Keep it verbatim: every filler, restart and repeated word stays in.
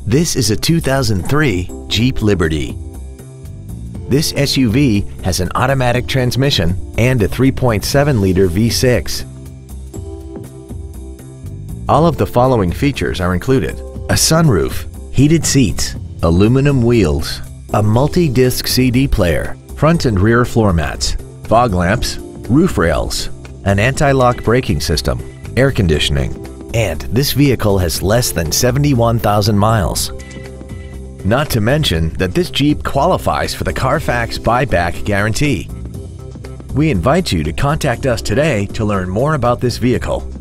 This is a two thousand three Jeep Liberty. This S U V has an automatic transmission and a three point seven liter V six. All of the following features are included: a sunroof, heated seats, aluminum wheels, a multi-disc C D player, front and rear floor mats, fog lamps, roof rails, an anti-lock braking system, air conditioning, and this vehicle has less than seventy-one thousand miles. Not to mention that this Jeep qualifies for the Carfax buyback guarantee. We invite you to contact us today to learn more about this vehicle.